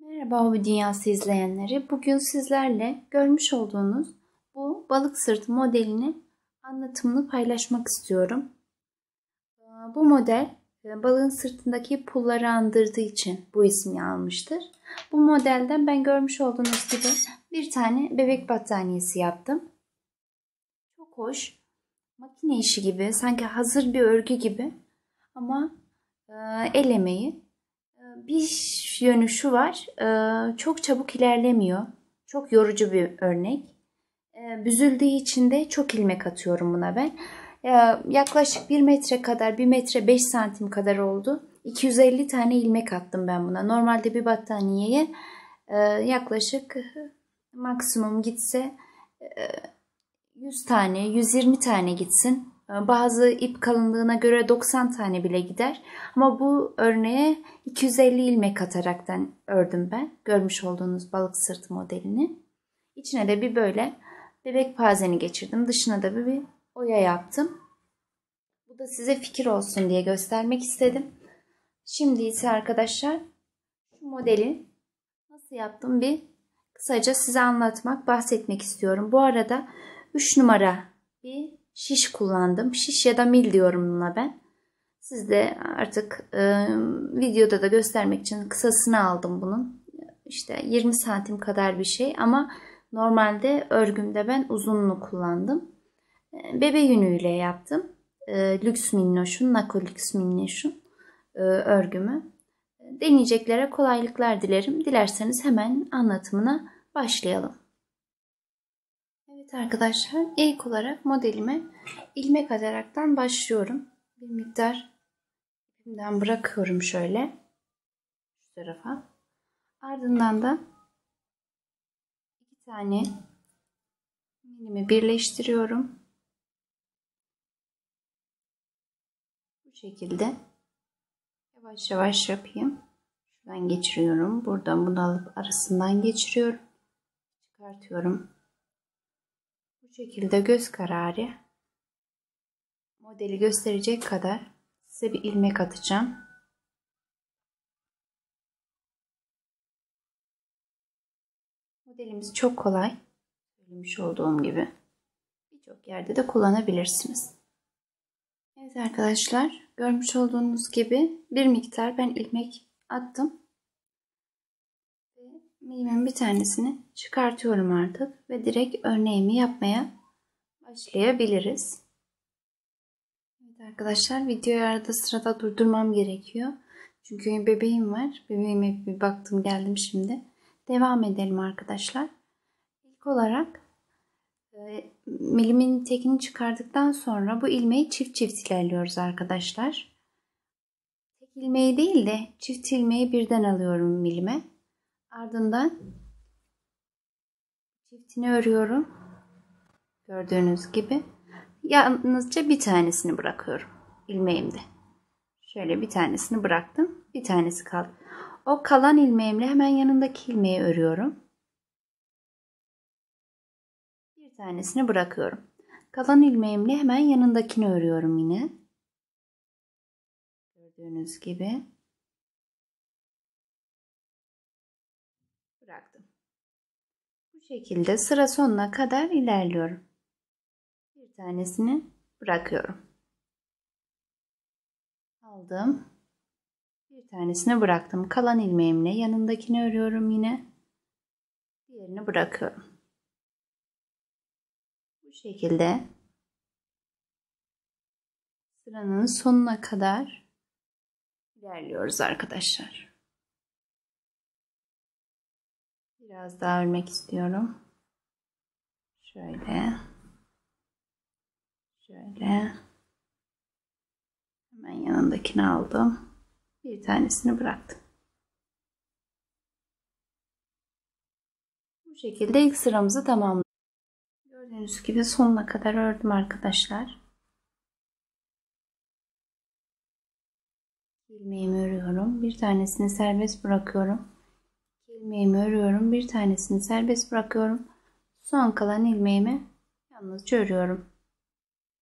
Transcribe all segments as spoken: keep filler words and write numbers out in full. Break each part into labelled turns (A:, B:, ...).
A: Merhaba Hobi Dünyası izleyenleri. Bugün sizlerle görmüş olduğunuz bu balık sırtı modelini anlatımını paylaşmak istiyorum. Bu model balığın sırtındaki pulları andırdığı için bu ismi almıştır. Bu modelden ben görmüş olduğunuz gibi bir tane bebek battaniyesi yaptım. Çok hoş. Makine işi gibi, sanki hazır bir örgü gibi ama el emeği. Bir yönü şu var, çok çabuk ilerlemiyor. Çok yorucu bir örnek. Büzüldüğü için de çok ilmek atıyorum buna ben. Yaklaşık bir metre kadar, bir metre beş santim kadar oldu. iki yüz elli tane ilmek attım ben buna. Normalde bir battaniyeye yaklaşık maksimum gitse yüz tane, yüz yirmi tane gitsin. Bazı ip kalınlığına göre doksan tane bile gider. Ama bu örneğe iki yüz elli ilmek ataraktan ördüm ben. Görmüş olduğunuz balık sırtı modelini. İçine de bir böyle bebek pazeni geçirdim. Dışına da bir, bir oya yaptım. Bu da size fikir olsun diye göstermek istedim. Şimdi ise arkadaşlar şu modeli nasıl yaptım bir kısaca size anlatmak, bahsetmek istiyorum. Bu arada üç numara bir şiş kullandım. Şiş ya da mil diyorum buna ben. Siz de artık e, videoda da göstermek için kısasını aldım bunun. İşte yirmi santim kadar bir şey ama normalde örgümde ben uzunluğunu kullandım. E, bebe yünüyle yaptım. E, Lüks Minnoş'un, Nako Lüks Minnoş'un e, örgümü. Deneyeceklere kolaylıklar dilerim. Dilerseniz hemen anlatımına başlayalım. Evet arkadaşlar, ilk olarak modelime ilmek ataraktan başlıyorum. Bir miktar ipimden bırakıyorum şöyle şu tarafa. Ardından da iki tane ilmeğimi birleştiriyorum. Bu şekilde yavaş yavaş yapayım. Şuradan geçiriyorum. Buradan bunu alıp arasından geçiriyorum. Çıkartıyorum. Bu şekilde göz kararı modeli gösterecek kadar size bir ilmek atacağım. Modelimiz çok kolay. Söylemiş olduğum gibi birçok yerde de kullanabilirsiniz. Evet arkadaşlar, görmüş olduğunuz gibi bir miktar ben ilmek attım. İlmeğimin bir tanesini çıkartıyorum artık ve direkt örneğimi yapmaya başlayabiliriz. Evet arkadaşlar, videoyu arada sırada durdurmam gerekiyor. Çünkü bebeğim var. Bebeğime bir baktım geldim şimdi. Devam edelim arkadaşlar. İlk olarak e, milimin tekini çıkardıktan sonra bu ilmeği çift çift ilerliyoruz arkadaşlar. Tek ilmeği değil de çift ilmeği birden alıyorum milime. Ardından çiftini örüyorum. Gördüğünüz gibi. Yalnızca bir tanesini bırakıyorum ilmeğimde. Şöyle bir tanesini bıraktım. Bir tanesi kaldı. O kalan ilmeğimle hemen yanındaki ilmeği örüyorum. Bir tanesini bırakıyorum. Kalan ilmeğimle hemen yanındakini örüyorum yine. Gördüğünüz gibi. Bıraktım. Bu şekilde sıra sonuna kadar ilerliyorum. Bir tanesini bırakıyorum. Aldım. Bir tanesini bıraktım. Kalan ilmeğimle yanındakini örüyorum yine. Diğerini bırakıyorum. Bu şekilde sıranın sonuna kadar ilerliyoruz arkadaşlar. Biraz daha örmek istiyorum. Şöyle. Şöyle. Hemen yanındakini aldım. Bir tanesini bıraktım. Bu şekilde ilk sıramızı tamamladık. Gördüğünüz gibi sonuna kadar ördüm arkadaşlar. İlmeğimi örüyorum. Bir tanesini serbest bırakıyorum. İlmeğimi örüyorum. Bir tanesini serbest bırakıyorum. Son kalan ilmeğimi yalnızca örüyorum.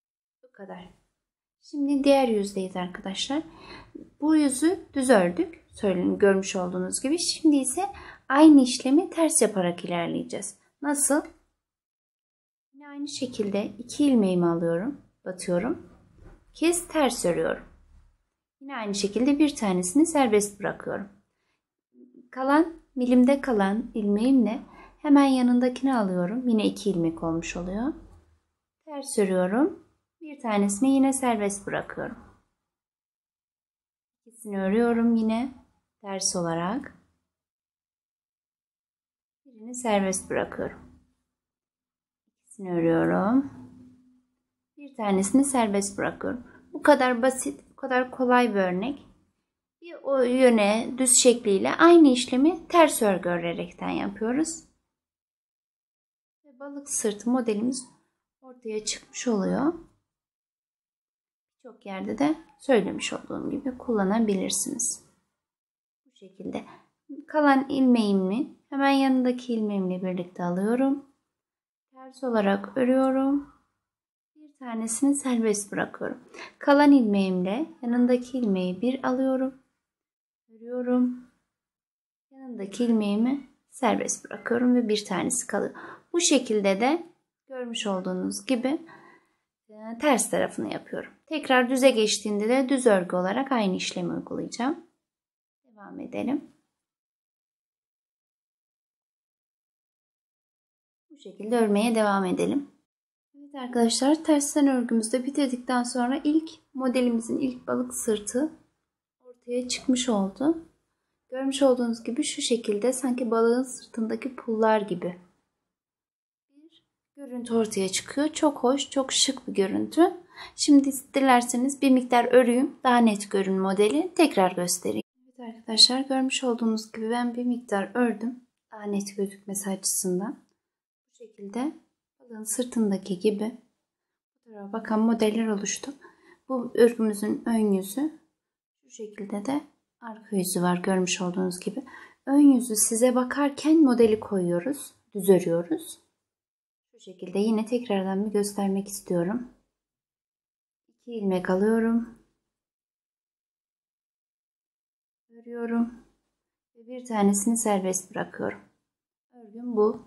A: Bu kadar. Şimdi diğer yüzdeyiz arkadaşlar. Bu yüzü düz ördük. söyleyin görmüş olduğunuz gibi. Şimdi ise aynı işlemi ters yaparak ilerleyeceğiz. Nasıl? Yine aynı şekilde iki ilmeğimi alıyorum, batıyorum. Kez ters örüyorum. Yine aynı şekilde bir tanesini serbest bırakıyorum. Kalan milimde kalan ilmeğimle hemen yanındakini alıyorum. Yine iki ilmek olmuş oluyor. Ters örüyorum. Bir tanesini yine serbest bırakıyorum. İkisini örüyorum yine ters olarak. Birini serbest bırakıyorum. İkisini örüyorum. Bir tanesini serbest bırakıyorum. Bu kadar basit, bu kadar kolay bir örnek. Bir o yöne düz şekliyle aynı işlemi ters örgü örerekten yapıyoruz. Ve balık sırtı modelimiz ortaya çıkmış oluyor. Birçok yerde de söylemiş olduğum gibi kullanabilirsiniz. Bu şekilde kalan ilmeğimi hemen yanındaki ilmeğimle birlikte alıyorum. Ters olarak örüyorum. Bir tanesini serbest bırakıyorum. Kalan ilmeğimle yanındaki ilmeği bir alıyorum. Örüyorum. Yanındaki ilmeğimi serbest bırakıyorum ve bir tanesi kalıyor. Bu şekilde de görmüş olduğunuz gibi ters tarafını yapıyorum. Tekrar düze geçtiğinde de düz örgü olarak aynı işlemi uygulayacağım. Devam edelim. Bu şekilde örmeye devam edelim. Evet arkadaşlar, tersten örgümüzü de bitirdikten sonra ilk modelimizin ilk balık sırtı ortaya çıkmış oldu. Görmüş olduğunuz gibi şu şekilde sanki balığın sırtındaki pullar gibi bir görüntü ortaya çıkıyor. Çok hoş, çok şık bir görüntü. Şimdi dilerseniz bir miktar öreyim, daha net görün modeli. Tekrar göstereyim. Evet arkadaşlar, görmüş olduğunuz gibi ben bir miktar ördüm. Daha net gözükmesi açısından. Bu şekilde balığın sırtındaki gibi fotoğrafa bakan modeller oluştu. Bu örgümüzün ön yüzü. Bu şekilde de arka yüzü var görmüş olduğunuz gibi. Ön yüzü size bakarken modeli koyuyoruz. Düz örüyoruz. Bu şekilde yine tekrardan bir göstermek istiyorum. İki ilmek alıyorum. Örüyorum. Ve bir tanesini serbest bırakıyorum. Örgüm bu.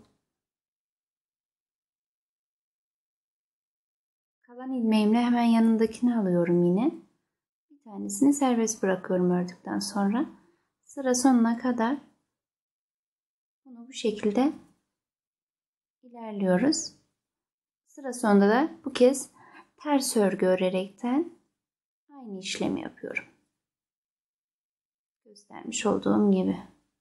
A: Kalan ilmeğimle hemen yanındakini alıyorum yine. Bir tanesini serbest bırakıyorum ördükten sonra. Sıra sonuna kadar bunu bu şekilde ilerliyoruz. Sıra sonunda da bu kez ters örgü örerekten aynı işlemi yapıyorum. Göstermiş olduğum gibi.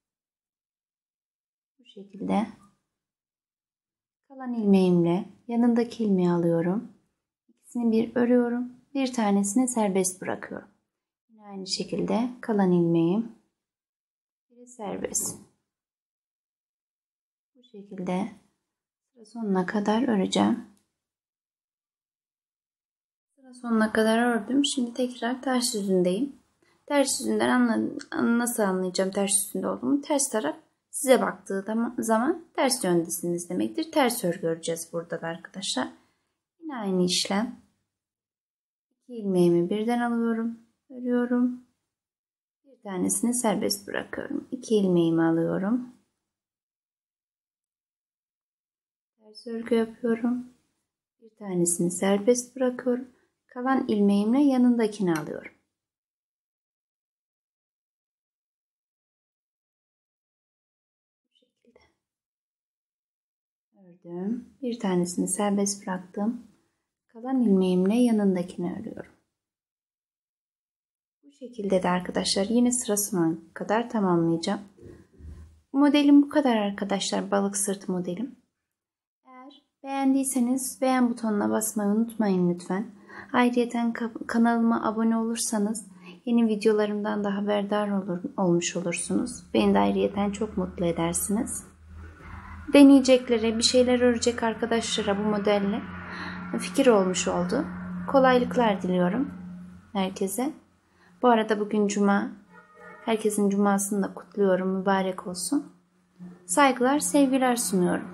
A: Bu şekilde kalan ilmeğimle yanındaki ilmeği alıyorum. İkisini bir örüyorum. Bir tanesini serbest bırakıyorum. Yine aynı şekilde kalan ilmeğim biri serbest. Bu şekilde sıra sonuna kadar öreceğim. Sıra sonuna kadar ördüm. Şimdi tekrar ters yüzündeyim. Ters yüzünden anla, nasıl anlayacağım ters yüzünde olduğumu? Ters taraf size baktığı zaman ters yöndesiniz demektir. Ters örgü öreceğiz burada da arkadaşlar. Yine aynı işlem. İki ilmeğimi birden alıyorum. Örüyorum. Bir tanesini serbest bırakıyorum. İki ilmeğimi alıyorum. Ters örgü yapıyorum. Bir tanesini serbest bırakıyorum. Kalan ilmeğimle yanındakini alıyorum. Bu şekilde. Ördüm. Bir tanesini serbest bıraktım. Kalan ilmeğimle yanındakini örüyorum. Bu şekilde de arkadaşlar yine sırasına kadar tamamlayacağım. Modelim bu kadar arkadaşlar, balık sırtı modelim. Eğer beğendiyseniz beğen butonuna basmayı unutmayın lütfen. Ayrıca kanalıma abone olursanız yeni videolarımdan da haberdar olur, olmuş olursunuz. Beni de ayrıca çok mutlu edersiniz. Deneyeceklere, bir şeyler örecek arkadaşlara bu modelle fikir olmuş oldu. Kolaylıklar diliyorum herkese. Bu arada bugün cuma. Herkesin cumasını da kutluyorum. Mübarek olsun. Saygılar, sevgiler sunuyorum.